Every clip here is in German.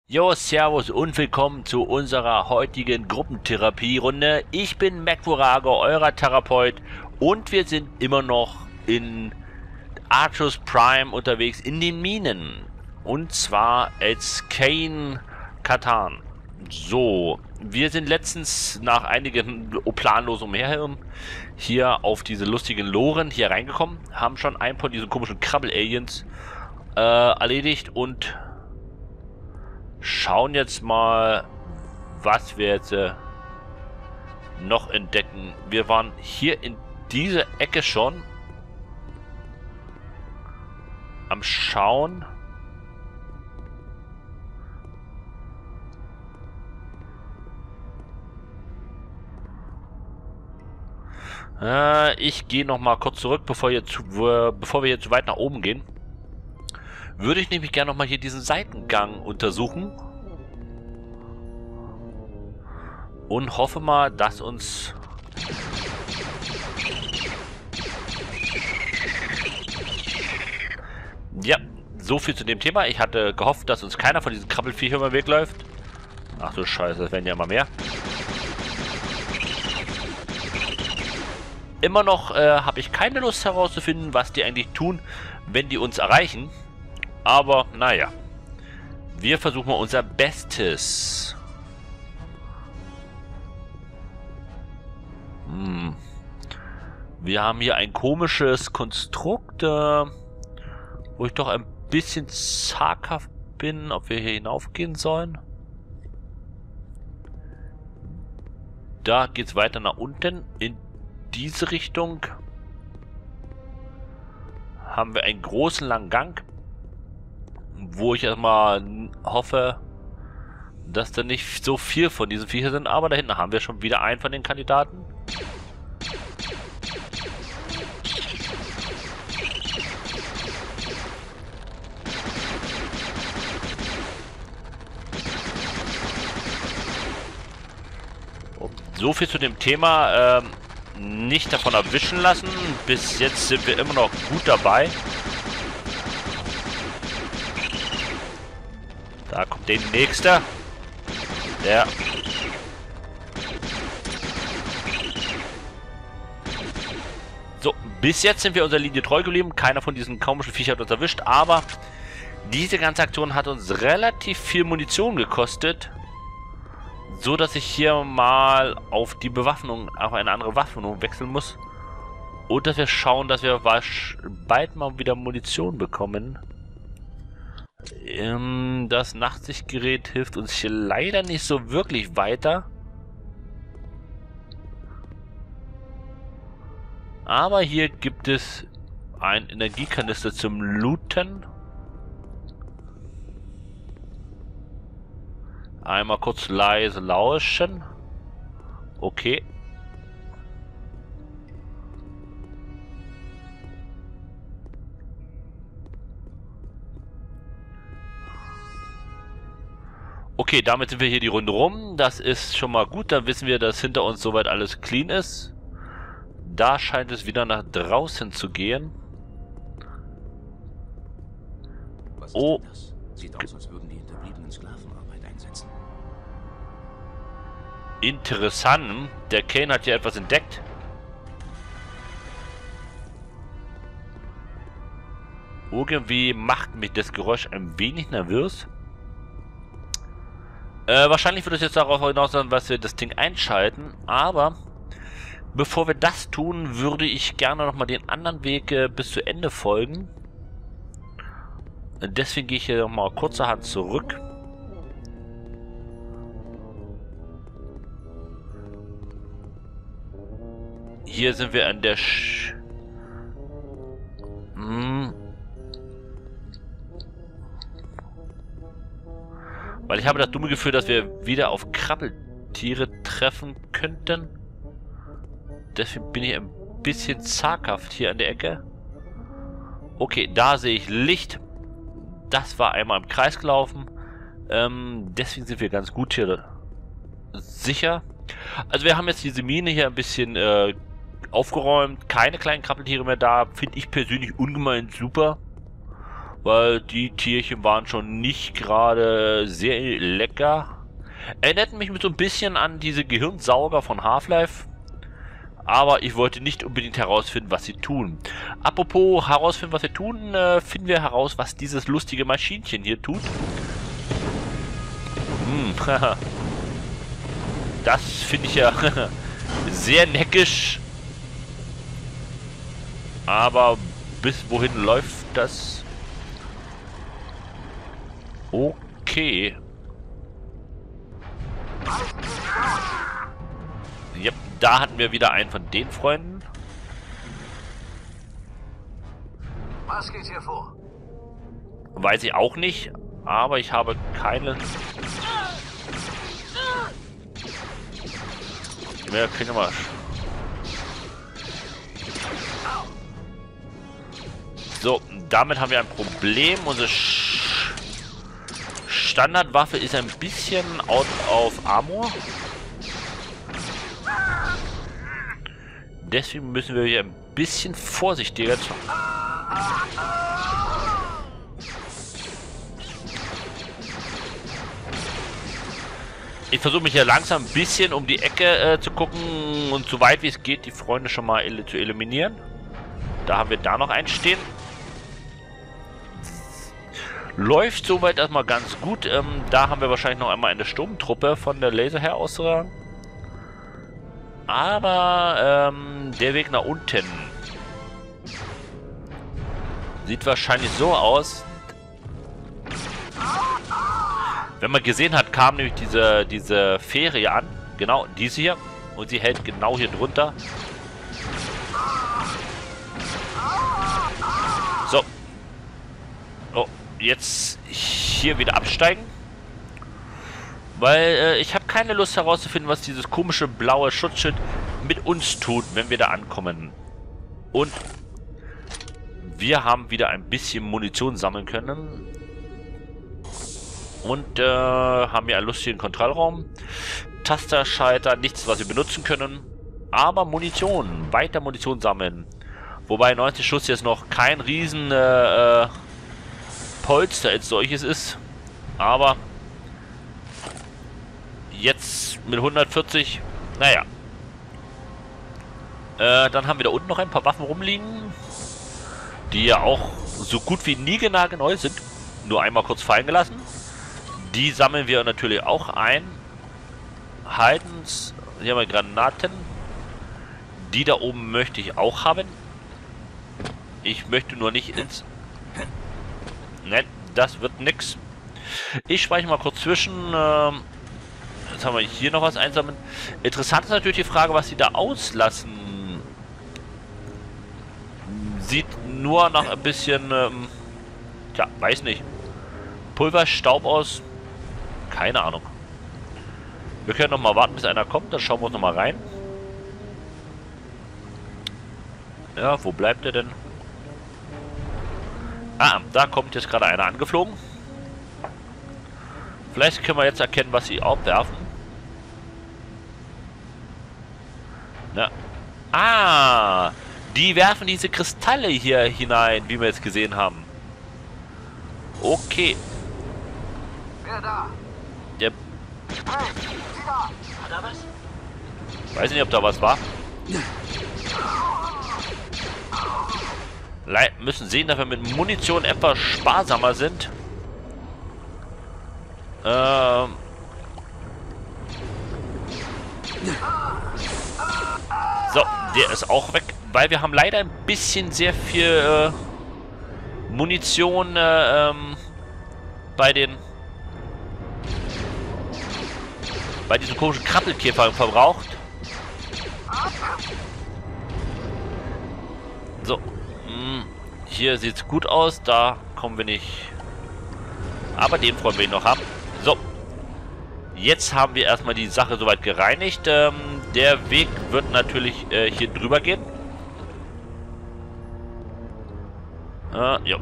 Jo, servus und willkommen zu unserer heutigen Gruppentherapie-Runde. Ich bin MacVorago, euer Therapeut, und wir sind immer noch in Artus Prime unterwegs in den Minen. Und zwar als Kane Katan. So, wir sind letztens nach einigen planlosem Umherhirn hier auf diese lustigen Loren hier reingekommen, haben schon einen von diesen komischen Krabbel-Aliens erledigt und schauen jetzt mal, was wir jetzt noch entdecken. Wir waren hier in dieser Ecke schon am Schauen. Ich gehe noch mal kurz zurück, bevor wir hier zu weit nach oben gehen. Würde ich nämlich gerne noch mal hier diesen Seitengang untersuchen. Und hoffe mal, dass uns... Ja, so viel zu dem Thema. Ich hatte gehofft, dass uns keiner von diesen Krabbelviechern über den Weg läuft. Ach du Scheiße, das werden ja immer mehr. Immer noch habe ich keine Lust herauszufinden, was die eigentlich tun, wenn die uns erreichen. Aber, naja. Wir versuchen mal unser Bestes. Wir haben hier ein komisches Konstrukt, wo ich doch ein bisschen zaghaft bin, ob wir hier hinaufgehen sollen. Da geht es weiter nach unten. In diese Richtung haben wir einen großen langen Gang, wo ich erstmal hoffe, dass da nicht so viel von diesen Viecher sind. Aber da hinten haben wir schon wieder einen von den Kandidaten. So viel zu dem Thema. Nicht davon erwischen lassen. Bis jetzt sind wir immer noch gut dabei. Da kommt der nächste. Der. So, bis jetzt sind wir unserer Linie treu geblieben. Keiner von diesen komischen Viechern hat uns erwischt. Aber diese ganze Aktion hat uns relativ viel Munition gekostet. So dass ich hier mal auf die Bewaffnung, auf eine andere Waffnung wechseln muss. Und dass wir schauen, dass wir bald mal wieder Munition bekommen. Das Nachtsichtgerät hilft uns hier leider nicht so wirklich weiter. Aber hier gibt es einen Energiekanister zum Looten. Einmal kurz leise lauschen. Okay. Okay, damit sind wir hier die Runde rum. Das ist schon mal gut. Dann wissen wir, dass hinter uns soweit alles clean ist. Da scheint es wieder nach draußen zu gehen. Was ist denn das? Sieht aus, als würden die hinterbliebenen Sklavenarbeit einsetzen. Interessant. Der Kane hat hier etwas entdeckt. Irgendwie macht mich das Geräusch ein wenig nervös. Wahrscheinlich wird es jetzt darauf hinaus sein, dass wir das Ding einschalten. Aber bevor wir das tun, würde ich gerne nochmal den anderen Weg bis zu Ende folgen. Deswegen gehe ich hier nochmal kurzerhand zurück. Hier sind wir an der Weil ich habe das dumme Gefühl, dass wir wieder auf Krabbeltiere treffen könnten. Deswegen bin ich ein bisschen zaghaft hier an der Ecke. Okay, da sehe ich Licht. Das war einmal im Kreis gelaufen. Deswegen sind wir ganz gut hier sicher. Also wir haben jetzt diese Mine hier ein bisschen aufgeräumt. Keine kleinen Krabbeltiere mehr da. Finde ich persönlich ungemein super. weil die Tierchen waren schon nicht gerade sehr lecker. Erinnerten mich mit so ein bisschen an diese Gehirnsauger von Half-Life. Aber ich wollte nicht unbedingt herausfinden, was sie tun. Apropos herausfinden, was sie tun, finden wir heraus, was dieses lustige Maschinchen hier tut. Das finde ich ja sehr neckisch. Aber bis wohin läuft das? Okay. Ja, da hatten wir wieder einen von den Freunden. Was geht hier vor? Weiß ich auch nicht, aber ich habe keine... Wir können mal... So, damit haben wir ein Problem. Unsere Standardwaffe ist ein bisschen out of Armor. Deswegen müssen wir hier ein bisschen vorsichtiger sein. Ich versuche mich ja langsam ein bisschen um die Ecke zu gucken und so weit wie es geht die Freunde schon mal zu eliminieren. Da haben wir da noch einen stehen. Läuft soweit erstmal ganz gut. Da haben wir wahrscheinlich noch einmal eine Sturmtruppe von der Laserherr auszutragen. Aber der Weg nach unten sieht wahrscheinlich so aus. Wenn man gesehen hat, kam nämlich diese Fähre hier an. Genau, diese hier. Und sie hält genau hier drunter. So. Oh, jetzt hier wieder absteigen. Weil ich habe keine Lust herauszufinden, was dieses komische blaue Schutzschild mit uns tut, wenn wir da ankommen. Und wir haben wieder ein bisschen Munition sammeln können. Und haben hier einen lustigen Kontrollraum. Tasterschalter, nichts, was wir benutzen können. Aber Munition, weiter Munition sammeln. Wobei 90 Schuss jetzt noch kein riesen Polster als solches ist. Aber jetzt mit 140, naja. Dann haben wir da unten noch ein paar Waffen rumliegen. Die ja auch so gut wie nie neu sind. Nur einmal kurz fallen gelassen. Die sammeln wir natürlich auch ein. Haltens. Hier haben wir Granaten. Die da oben möchte ich auch haben. Ich möchte nur nicht ins... Nein, das wird nix. Ich speichere mal kurz zwischen. Jetzt haben wir hier noch was einsammeln. Interessant ist natürlich die Frage, was sie da auslassen. Sieht nur nach ein bisschen... tja, weiß nicht. Pulverstaub aus. Keine Ahnung. Wir können noch mal warten, bis einer kommt. Dann schauen wir uns noch mal rein. Ja, wo bleibt er denn? Ah, da kommt jetzt gerade einer angeflogen. Vielleicht können wir jetzt erkennen, was sie aufwerfen. Na. Ah! Die werfen diese Kristalle hier hinein, wie wir jetzt gesehen haben. Okay. Wer da? Der... Hey, sieh da! Hat er was? Weiß nicht, ob da was war. Müssen sehen, dass wir mit Munition etwas sparsamer sind. So, der ist auch weg, weil wir haben leider ein bisschen sehr viel Munition bei diesen komischen Krabbelkäfern verbraucht. So, hier sieht es gut aus, da kommen wir nicht. Aber den wollen wir ihn noch haben. So, jetzt haben wir erstmal die Sache soweit gereinigt. Der Weg wird natürlich hier drüber gehen. Ja.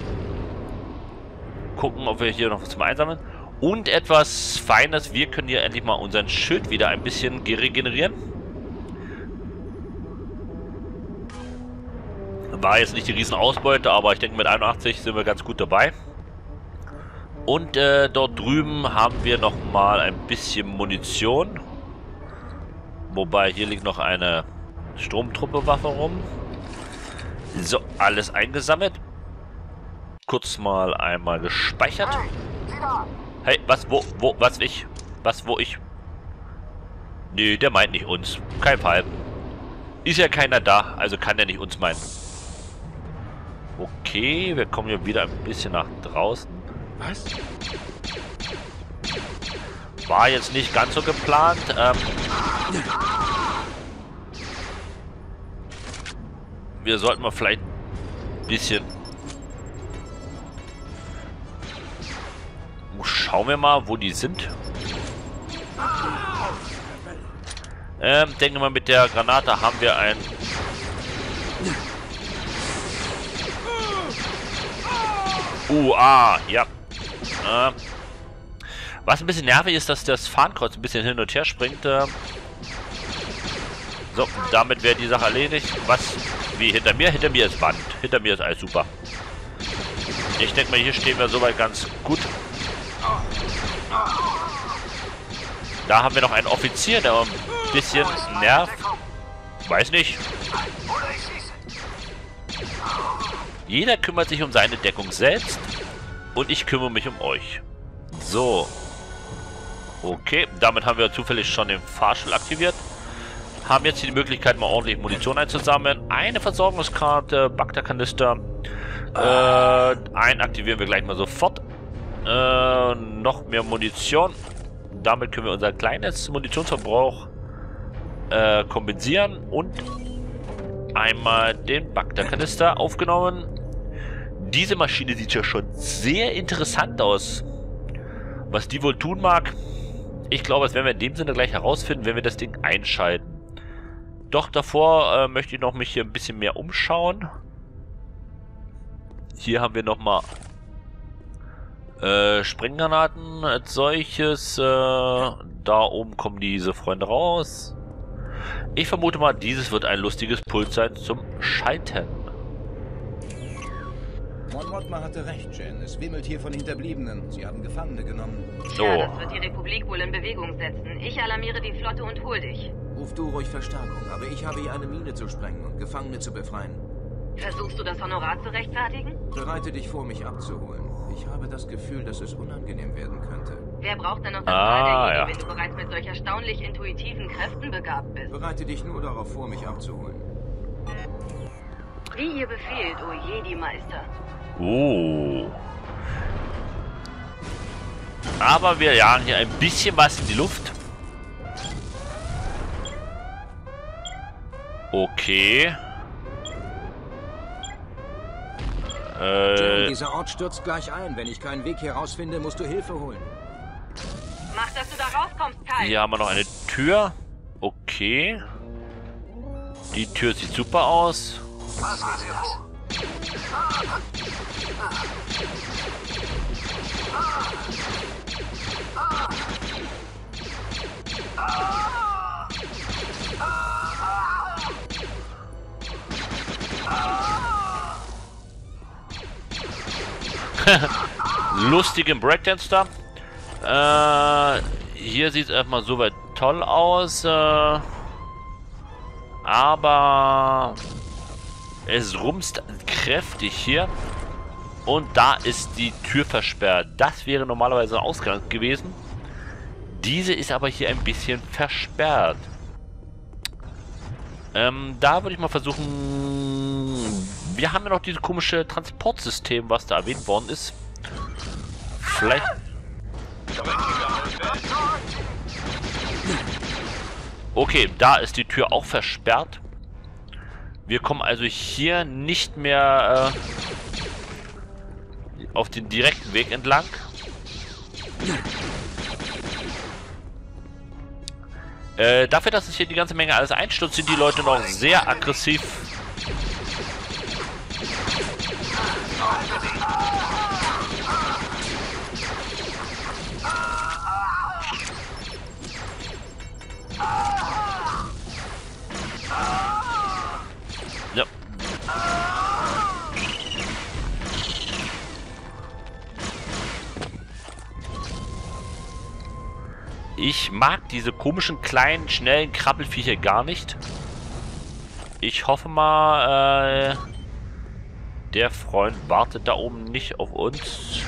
Gucken, ob wir hier noch was zum Einsammeln. Und etwas Feines, wir können hier endlich mal unseren Schild wieder ein bisschen regenerieren. War jetzt nicht die Riesenausbeute, aber ich denke mit 81 sind wir ganz gut dabei. Und dort drüben haben wir noch mal ein bisschen Munition. Wobei hier liegt noch eine Sturmtruppe-Waffe rum. So, alles eingesammelt. Kurz mal einmal gespeichert. Hey, was, wo ich? Nee, der meint nicht uns. Kein Fall. Ist ja keiner da, also kann der nicht uns meinen. Okay, wir kommen hier wieder ein bisschen nach draußen. Was? War jetzt nicht ganz so geplant. Wir sollten mal vielleicht ein bisschen... Schauen wir mal, wo die sind. Denke mal, mit der Granate haben wir ein... ja. Was ein bisschen nervig ist, dass das Fahnenkreuz ein bisschen hin und her springt. So, damit wäre die Sache erledigt. Was? Wie hinter mir? Hinter mir ist Wand. Hinter mir ist alles super. Ich denke mal, hier stehen wir soweit ganz gut. Da haben wir noch einen Offizier, der ein bisschen nervt. Weiß nicht. Jeder kümmert sich um seine Deckung selbst. Und ich kümmere mich um euch. So. Okay, damit haben wir zufällig schon den Fahrstuhl aktiviert. Haben jetzt hier die Möglichkeit, mal ordentlich Munition einzusammeln. Eine Versorgungskarte, Bagdad-Kanister. Einen aktivieren wir gleich mal sofort. Noch mehr Munition. Damit können wir unser kleines Munitionsverbrauch kompensieren. Und einmal den Bagdad-Kanister aufgenommen. Diese Maschine sieht ja schon sehr interessant aus. Was die wohl tun mag, ich glaube, das werden wir in dem Sinne gleich herausfinden, wenn wir das Ding einschalten. Doch davor möchte ich noch mich hier ein bisschen mehr umschauen. Hier haben wir nochmal Sprenggranaten als solches. Da oben kommen diese Freunde raus. Ich vermute mal, dieses wird ein lustiges Pult sein zum Schalten. Mon Mothma hatte recht, Jen. Es wimmelt hier von Hinterbliebenen. Sie haben Gefangene genommen. So. Ja, das wird die Republik wohl in Bewegung setzen. Ich alarmiere die Flotte und hol dich. Ruf du ruhig Verstärkung, aber ich habe hier eine Mine zu sprengen und Gefangene zu befreien. Versuchst du das Honorar zu rechtfertigen? Bereite dich vor, mich abzuholen. Ich habe das Gefühl, dass es unangenehm werden könnte. Wer braucht denn noch das Mal der ja. Idee, wenn du bereits mit solch erstaunlich intuitiven Kräften begabt bist? Bereite dich nur darauf vor, mich abzuholen. Wie ihr befehlt, o Jedi-Meister. Aber wir jagen hier ein bisschen was in die Luft. Okay. Jen, dieser Ort stürzt gleich ein. Wenn ich keinen Weg hier rausfinde, musst du Hilfe holen. Mach, dass du da rauskommst, Kai. Hier haben wir noch eine Tür. Okay. Die Tür sieht super aus. Was war das? Lustigen Breakdance da. Hier sieht es erstmal soweit toll aus. Aber es rumst kräftig hier. Und da ist die Tür versperrt. Das wäre normalerweise ein Ausgang gewesen. Diese ist aber hier ein bisschen versperrt. Da würde ich mal versuchen... Wir haben ja noch dieses komische Transportsystem, was da erwähnt worden ist. Vielleicht... Okay, da ist die Tür auch versperrt. Wir kommen also hier nicht mehr auf den direkten Weg entlang. Dafür, dass es hier die ganze Menge alles einstürzt, sind die Leute noch sehr aggressiv. Ja. Ich mag diese komischen, kleinen, schnellen Krabbelviecher gar nicht. Ich hoffe mal, der Freund wartet da oben nicht auf uns.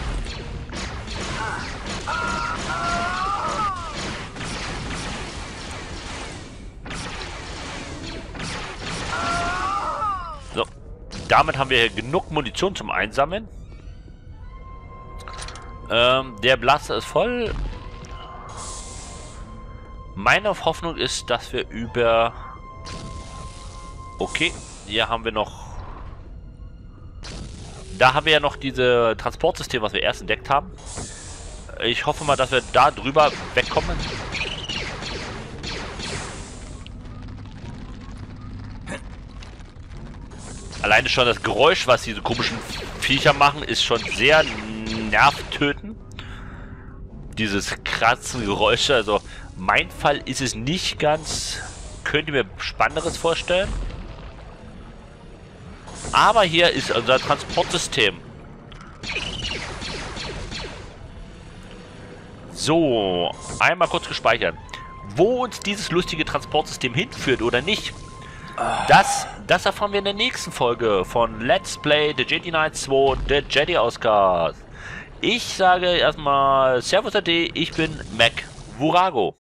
So, damit haben wir hier genug Munition zum Einsammeln. Der Blaster ist voll. Meine Hoffnung ist, dass wir über... Okay, hier haben wir noch... Da haben wir ja noch diese Transportsystem, was wir erst entdeckt haben. Ich hoffe mal, dass wir da drüber wegkommen. Alleine schon das Geräusch, was diese komischen Viecher machen, ist schon sehr nervtötend. Dieses kratzen Geräusche, also mein Fall ist es nicht ganz. Könnt ihr mir Spannenderes vorstellen? Aber hier ist unser Transportsystem. So, einmal kurz gespeichert. Wo uns dieses lustige Transportsystem hinführt oder nicht, das erfahren wir in der nächsten Folge von Let's Play The Jedi Knight 2, The Jedi Outcast. Ich sage erstmal Servus AD, ich bin Mac Vurago.